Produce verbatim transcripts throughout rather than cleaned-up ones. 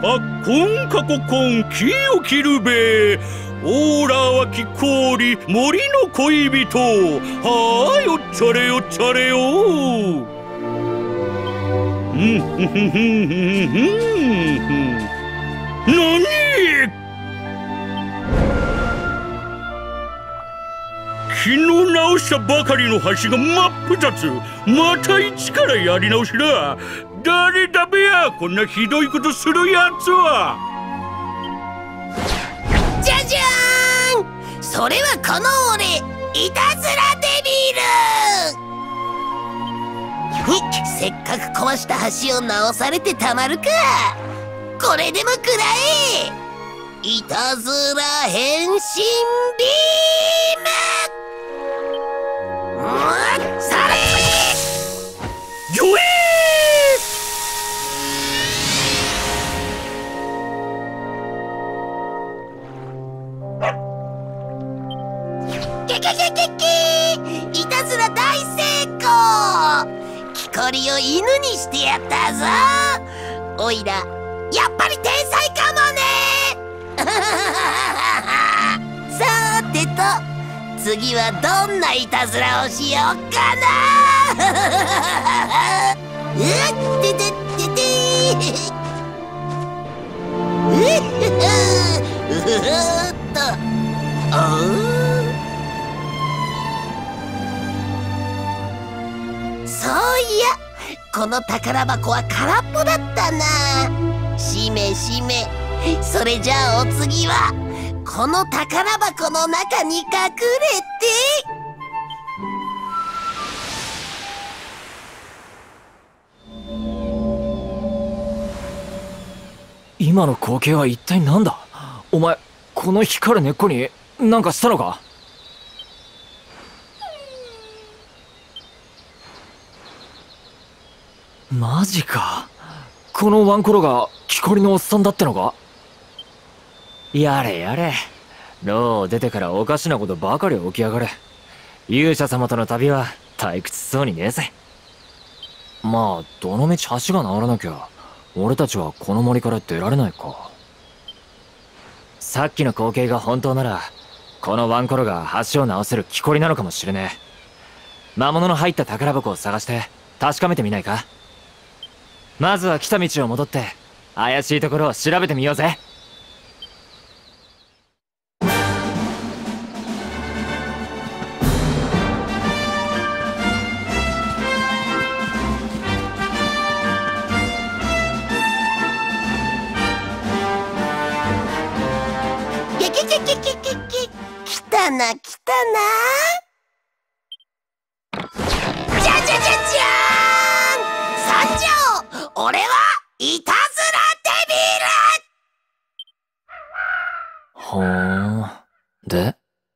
あこんかここん木を切るべ。オーラは木こおり森の恋人。はーい、おっちゃれおっちゃれよ。うんふんふんふんふんふん。なに？昨日直したばかりの橋が真っ二つ。また一からやり直しだ。誰だべや、こんなひどいことするやつは。 じゃじゃーん、それはこの俺いたずらデビル。にせっかく壊した橋を直されてたまるか。これでもくらえ。いたずら変身ビーム。うん、それよえー。けけけけけ、いたずら大成功。木こりを犬にしてやったぞ。おいらやっぱり天才かもね。さーてと、次はどんないたずらをしようかな。うっててってて。うふふっと。おう。そういや、この宝箱は空っぽだったな。しめしめ。それじゃあお次はこの宝箱の中に隠れて。 今の光景は一体何だ。お前この光る根っこに何かしたのか。マジか。このワンコロが木こりのおっさんだってのか。やれやれ、牢を出てからおかしなことばかり起きやがる。勇者様との旅は退屈そうにねえぜ。まあどのみち橋が直らなきゃ俺たちはこの森から出られないか。さっきの光景が本当ならこのワンコロが橋を直せる木こりなのかもしれねえ。魔物の入った宝箱を探して確かめてみないか。まずは来た道を戻って怪しいところを調べてみようぜ。 けけけけけけけ、来たな来たな。じゃじゃじゃじゃーん、参上。俺はいたずらデビル。 ほーん。で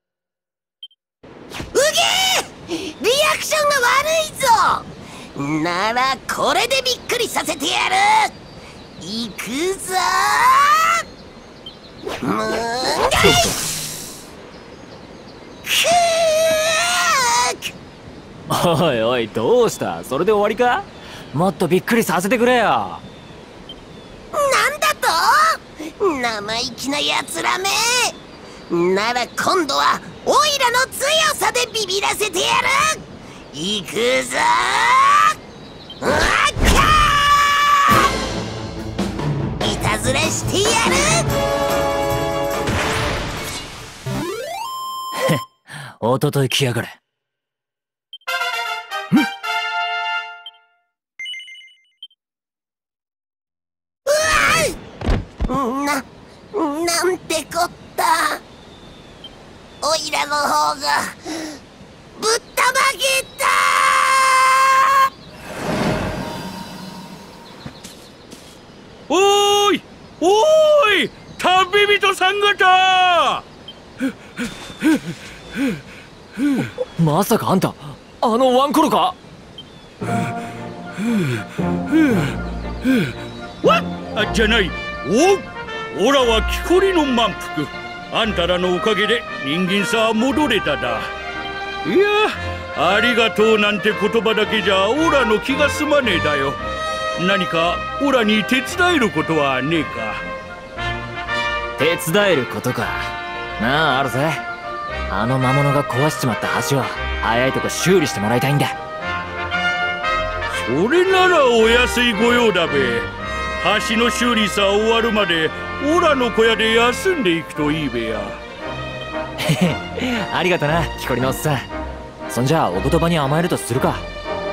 うげー、リアクションが悪いぞ。ならこれでびっくりさせてやる。いくぞー。むーんがいくー。 おいおい、どうした。それで終わりか。もっとびっくりさせてくれよ。 なんだと、生意気なやつらめ。なら今度はオイラの強さでビビらせてやる。いくぞー。うわっかー、いたずらしてやる。 おととい来やがれ。 な、なんてこった。オイラの方がぶったまげた。 おーいおーい、旅人さん方。 まさかあんたあのワンコロか。 わっあじゃない。おオラは木こりの満腹。あんたらのおかげで人間さは戻れただ。いや、ありがとうなんて言葉だけじゃオラの気が済まねえだよ。 何かオラに手伝えることはねえか。 手伝えることか。なあ、あるぜ。あの魔物が壊しちまった橋を早いとこ修理してもらいたいんだ。 それならお安いご用だべ。橋の修理さ終わるまでオラの小屋で休んでいくといいべや。 ありがとな、木こりのおっさん。そんじゃあお言葉に甘えるとするか。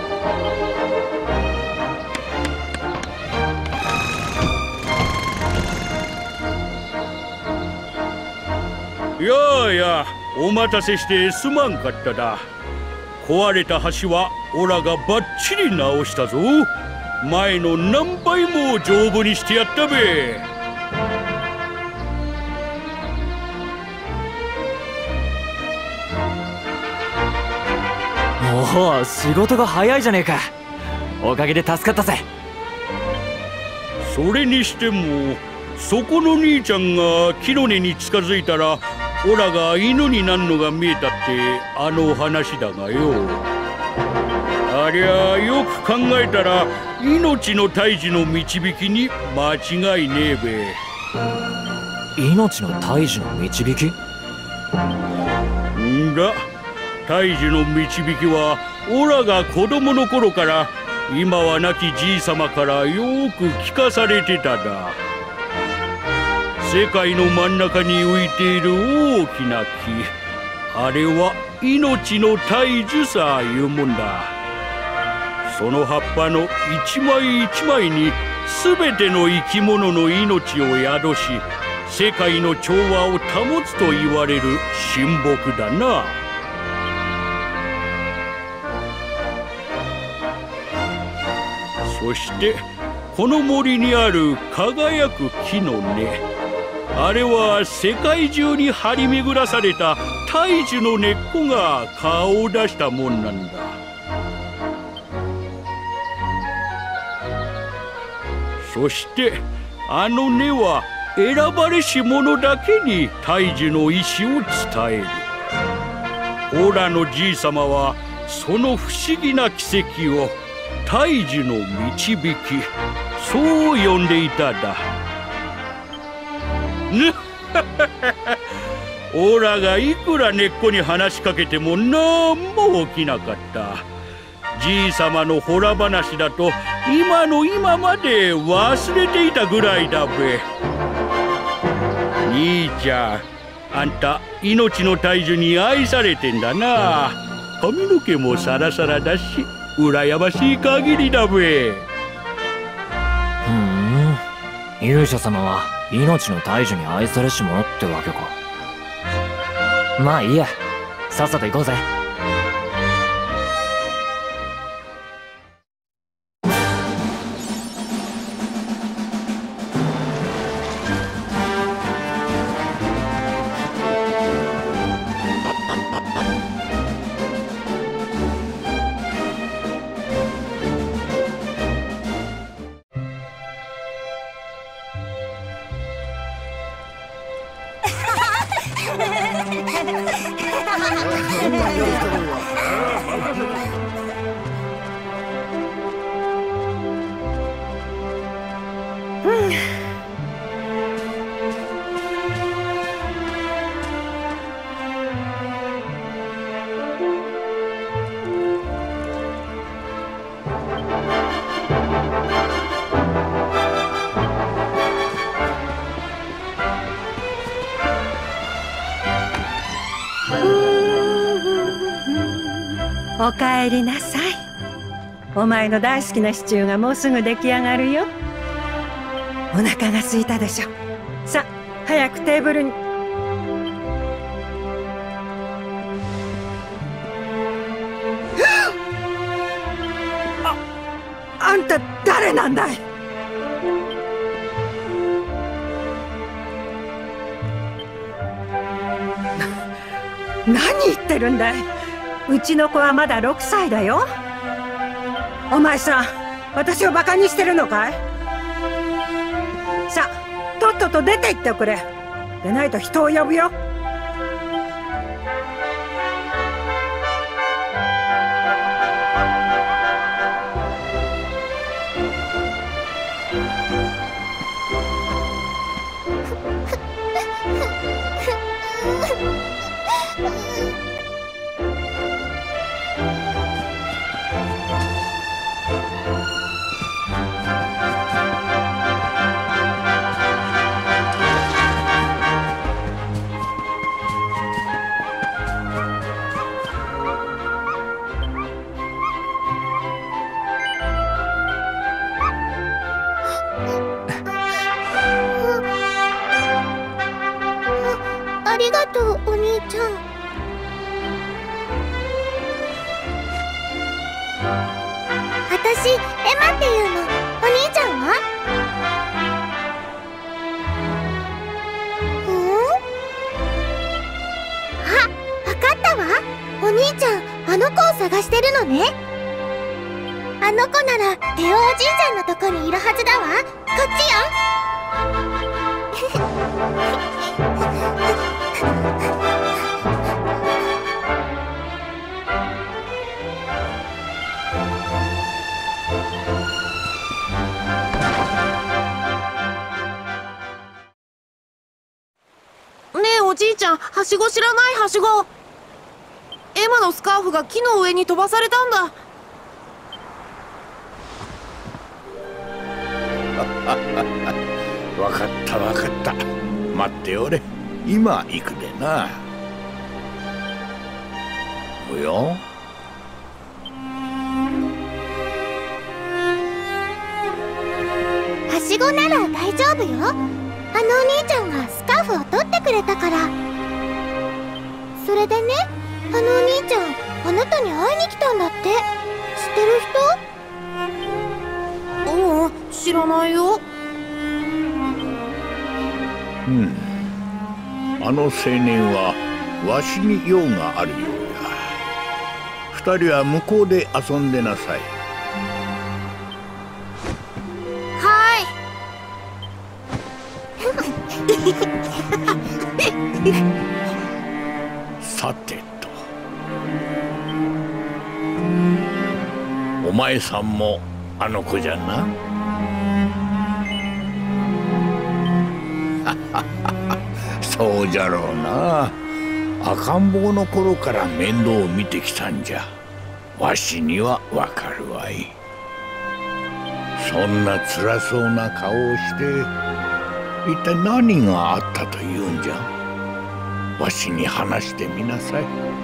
やあやあ、お待たせしてすまんかっただ。壊れた橋はオラがバッチリ直したぞ。前の何倍も丈夫にしてやったべ。 おお、仕事が早いじゃねえか。おかげで助かったぜ。 それにしてもそこの兄ちゃんが木の根に近づいたらオラが犬になんのが見えたってあの話だがよ。ありゃよく考えたら命の胎児の導きに間違いねえべ。 命の胎児の導き？ んだ、胎児の導きはオラが子供の頃から今は亡きじいさまからよく聞かされてただ。世界の真ん中に浮いている大きな木、あれは命の胎児さいうもんだ。その葉っぱの一枚一枚に全ての生き物の命を宿し、世界の調和を保つと言われる神木だな。そしてこの森にある輝く木の根、あれは世界中に張り巡らされた胎児の根っこが顔を出したもんなんだ。そしてあの根は選ばれし者だけに胎児の意志を伝える。オラのじいさまはその不思議な奇跡を胎児の導き、そう呼んでいただ。オラがいくら根っこに話しかけてもなんも起きなかった。じいさまのほら話だと今の今まで忘れていたぐらいだべ。兄ちゃん、あんた命の胎児に愛されてんだな。髪の毛もサラサラだし羨ましい限りだべ。 ふーん、勇者様は命の胎児に愛されし者ってわけか。まあいいや、さっさと行こうぜ。 おかえりなさい。お前の大好きなシチューがもうすぐ出来上がるよ。お腹が空いたでしょ。さ、早くテーブルに。あ、あんた誰なんだい？な、何言ってるんだい。うちの子はまだろくさいだよ。お前さん、私をバカにしてるのかい？さあ、とっとと出て行っておくれ。でないと人を呼ぶよ。 ありがとう、お兄ちゃん。私、エマっていうの。お兄ちゃんは？うん？あ、わかったわ。お兄ちゃん、あの子を探してるのね。あの子ならテオおじいちゃんのとこにいるはずだわ。こっちよ。 ねえおじいちゃん、はしご知らない？はしご。エマのスカーフが木の上に飛ばされたんだ。 わかったわかった。待っておれ。今行くでな。おや？ はしごなら大丈夫よ。あのお兄ちゃんがスカーフを取ってくれたから。それでね、あのお兄ちゃん、あなたに会いに来たんだって。知ってる人？ ううん、知らないよ。 うん。あの青年はわしに用があるようや。二人は向こうで遊んでなさい。 はい。 さてと、お前さんもあの子じゃな。そうじゃろうな。赤ん坊の頃から面倒を見てきたんじゃ。わしにはわかるわい。そんな辛そうな顔をして一体何があったというんじゃ。わしに話してみなさい。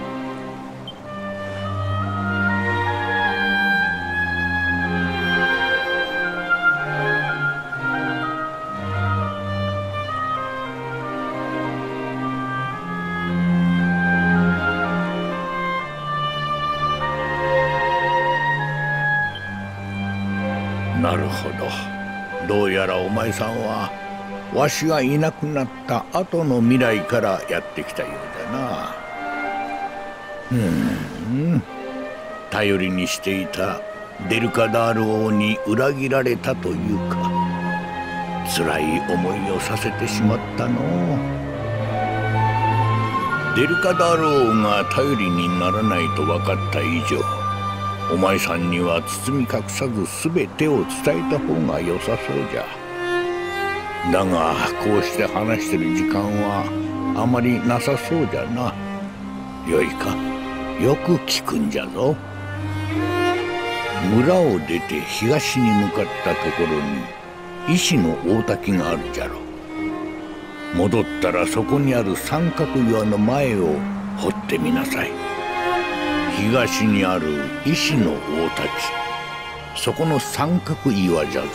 なるほど。どうやらお前さんはわしがいなくなった後の未来からやってきたようだな。うーん。頼りにしていたデルカダール王に裏切られたというか、辛い思いをさせてしまったの。デルカダール王が頼りにならないと分かった以上、お前さんには包み隠さず全てを伝えた方が良さそうじゃ。だがこうして話してる時間はあまりなさそうじゃな。よいか、よく聞くんじゃぞ。村を出て東に向かったところに石の大滝があるじゃろ。戻ったらそこにある三角岩の前を掘ってみなさい。東にある石の大滝、そこの三角岩じゃぞ。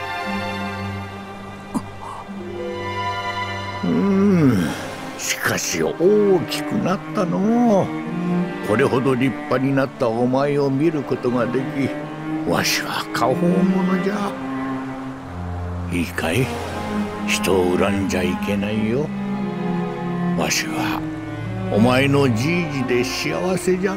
うーん、しかし大きくなったのう。これほど立派になったお前を見ることができ、わしは果報者じゃ。いいかい、人を恨んじゃいけないよ。わしはお前のじいじで幸せじゃった。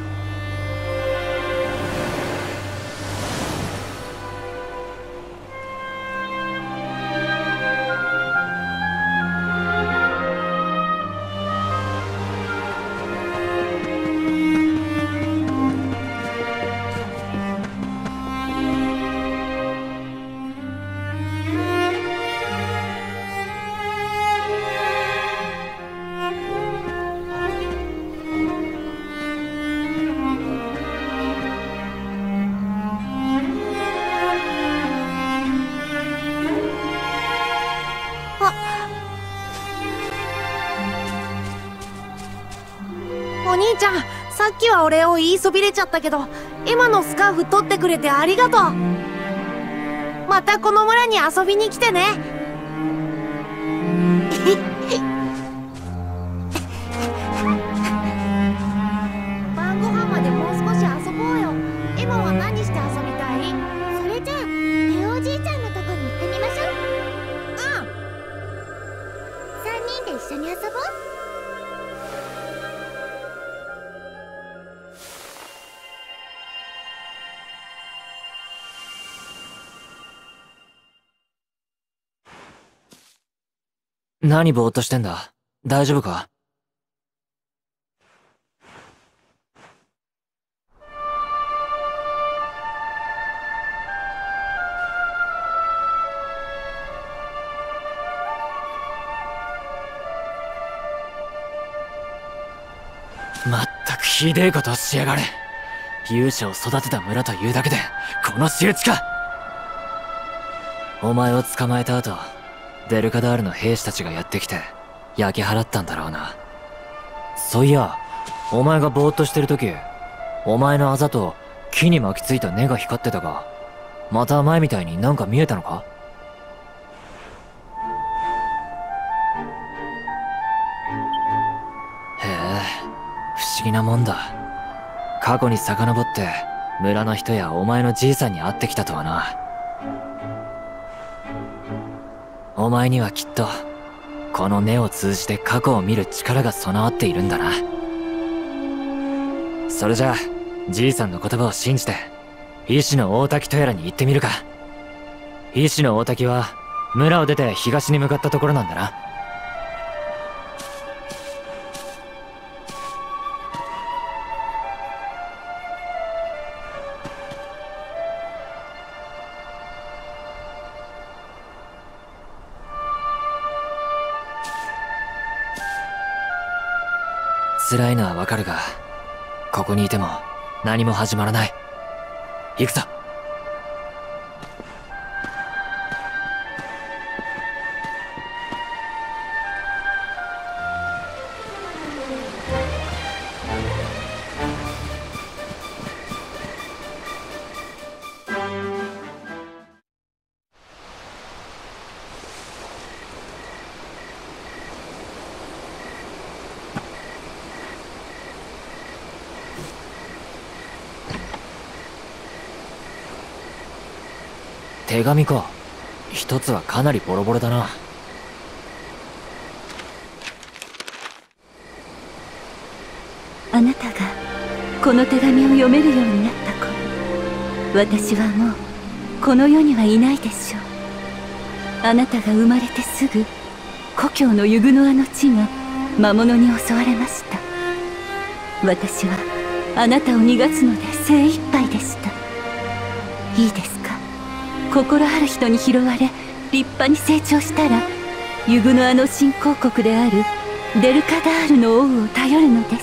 お兄ちゃん、さっきはお礼を言いそびれちゃったけど、エマのスカーフ取ってくれてありがとう。またこの村に遊びに来てね。 何ぼーっとしてんだ？大丈夫か？まったくひでえことをしやがれ。勇者を育てた村というだけでこの仕打ちか。お前を捕まえた後、デルカダールの兵士たちがやってきて焼き払ったんだろうな。そういや、お前がぼーっとしてる時、お前のあざと木に巻きついた根が光ってたが、また前みたいになんか見えたのか？へえ、不思議なもんだ。過去に遡って村の人やお前のじいさんに会ってきたとはな。お前にはきっとこの根を通じて過去を見る力が備わっているんだな。それじゃあじいさんの言葉を信じて医師の大滝とやらに行ってみるか。医師の大滝は村を出て東に向かったところなんだな。辛いのはわかるが、ここにいても何も始まらない。行くぞ。手紙か。一つはかなりボロボロだな。 あなたがこの手紙を読めるようになった頃、私はもうこの世にはいないでしょう。あなたが生まれてすぐ故郷のユグノアの地が魔物に襲われました。私はあなたを逃がすので精一杯でした。いいですか。心ある人に拾われ立派に成長したら、ユグノアの新興国であるデルカダールの王を頼るのです。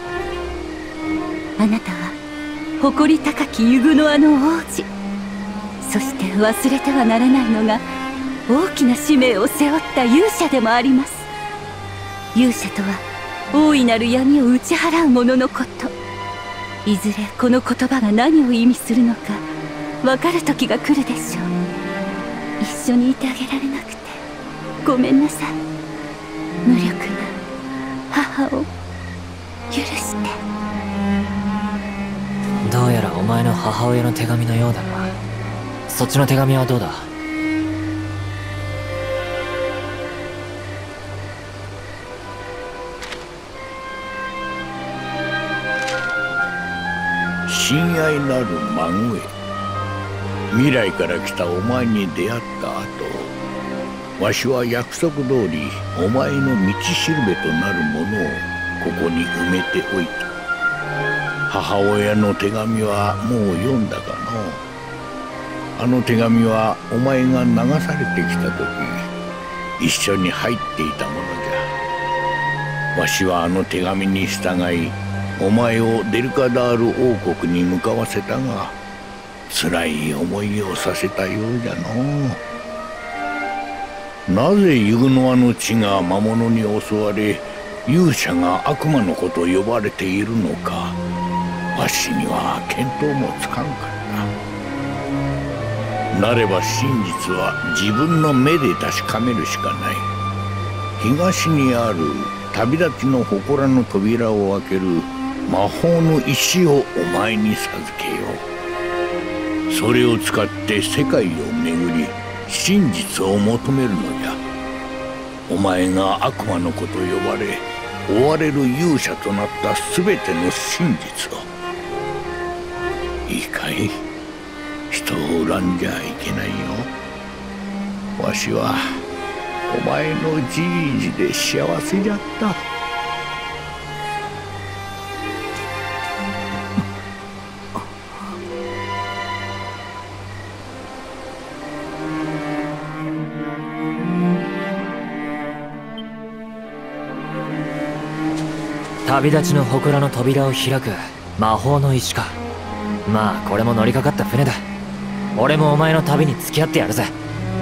あなたは誇り高きユグノアの王子。そして忘れてはならないのが、大きな使命を背負った勇者でもあります。勇者とは大いなる闇を打ち払う者のこと。いずれこの言葉が何を意味するのか分かる時が来るでしょう。一緒にいてあげられなくてごめんなさい。無力な母を許して。 どうやらお前の母親の手紙のようだな。そっちの手紙はどうだ？ 親愛なる孫へ、未来から来たお前に出会った後、わしは約束通りお前の道しるべとなるものをここに埋めておいた。母親の手紙はもう読んだかの。あの手紙はお前が流されてきた時一緒に入っていたものじゃ。わしはあの手紙に従いお前をデルカダール王国に向かわせたが、辛い思いをさせたようじゃの。なぜユグノアの地が魔物に襲われ勇者が悪魔の子と呼ばれているのか、わしには見当もつかんかった。なれば真実は自分の目で確かめるしかない。東にある旅立ちの祠の扉を開ける魔法の石をお前に授けよう。それを使って世界を巡り真実を求めるのじゃ。お前が悪魔の子と呼ばれ追われる勇者となった全ての真実を。いいかい、人を恨んじゃいけないよ。わしはお前のじいじで幸せじゃった。 旅立ちの祠の扉を開く魔法の石か。まあこれも乗りかかった船だ。俺もお前の旅に付き合ってやるぜ。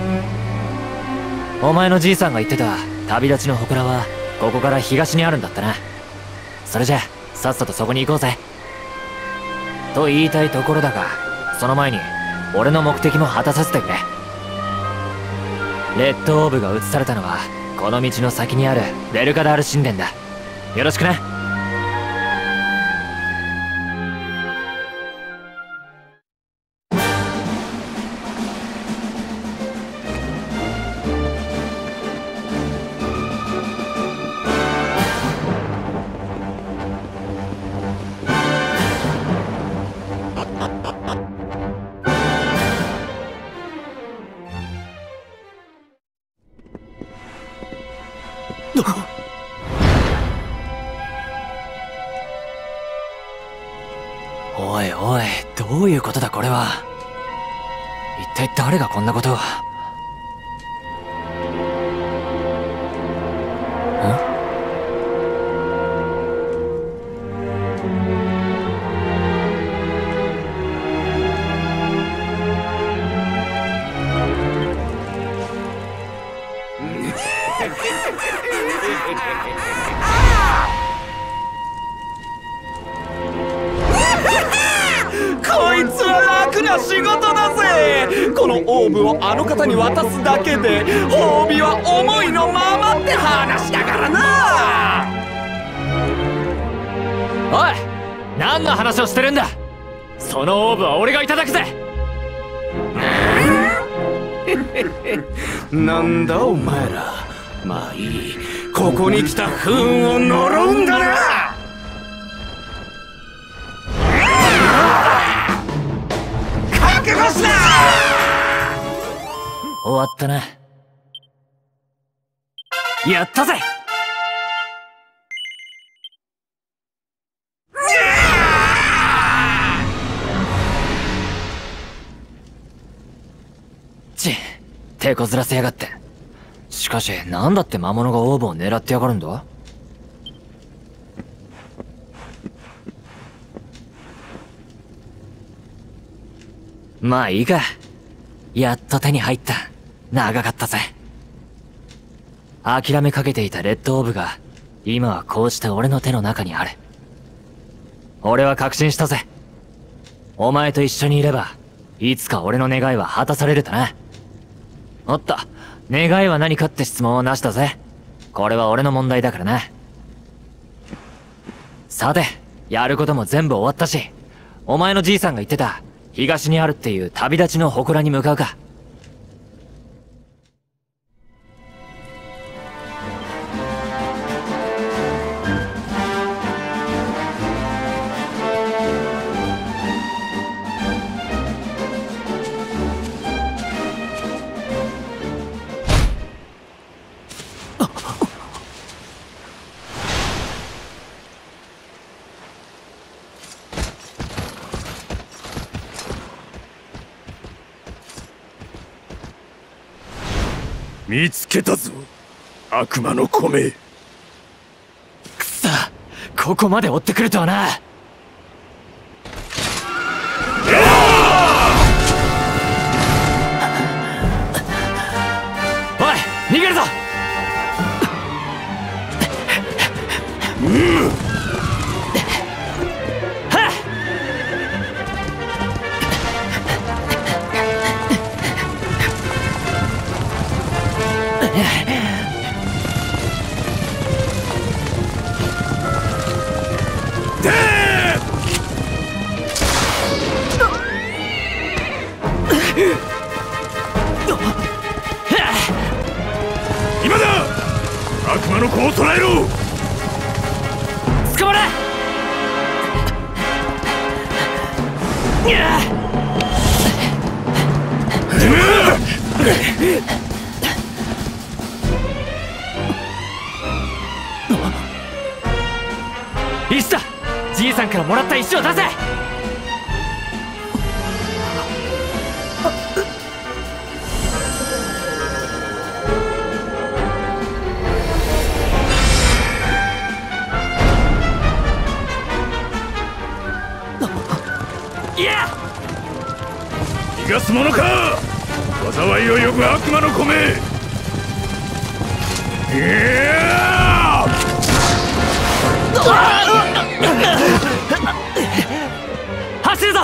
お前のじいさんが言ってた旅立ちの祠はここから東にあるんだったな。それじゃさっさとそこに行こうぜ。と言いたいところだが、その前に俺の目的も果たさせてくれ。レッドオーブが移されたのはこの道の先にあるベルカダール神殿だ。よろしくな。おいおい、どういうことだこれは。一体誰がこんなことを。ん？ こいつは楽な仕事だぜ。このオーブをあの方に渡すだけで褒美は思いのままって話だからな。 おい、何の話をしてるんだ。そのオーブは俺がいただくぜ。 なんだお前ら。まあいい、ここに来た不運を呪うんだな。覚悟しな。 終わったな。やったぜ。ちっ、手こずらせやがって。しかし何だって魔物がオーブを狙ってやがるんだ。まあいいか。やっと手に入った。長かったぜ。諦めかけていたレッドオーブが今はこうして俺の手の中にある。俺は確信したぜ。お前と一緒にいればいつか俺の願いは果たされるとな。おっと、願いは何かって質問はなしだぜ。これは俺の問題だからな。さて、やることも全部終わったし、お前のじいさんが言ってた東にあるっていう旅立ちの祠に向かうか。 見つけたぞ、悪魔の米。 くそ、ここまで追ってくるとはな。おい、逃げるぞ。うん今だ、悪魔の子を捕らえろ。 捕まれ。にゃじいさんからもらった石を出せ。いや、 逃がすものか。災いを呼ぶ悪魔の米。いや走るぞ。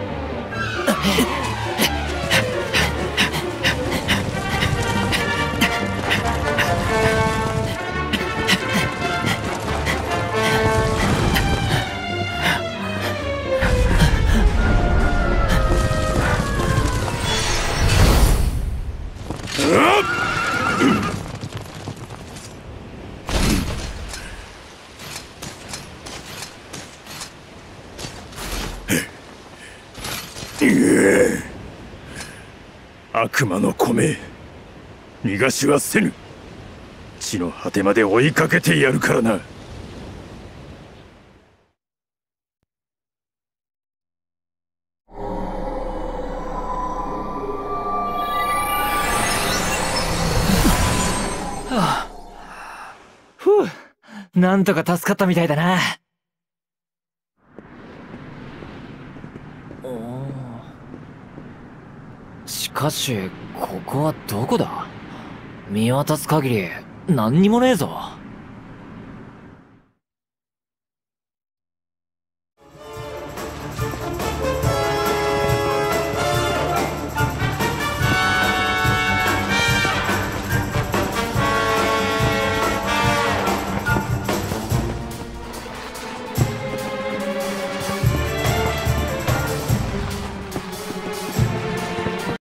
悪魔の米、逃がしはせぬ。地の果てまで追いかけてやるからな。 ふう、なんとか助かったみたいだな。しかしここはどこだ。見渡す限り何にもねえぞ。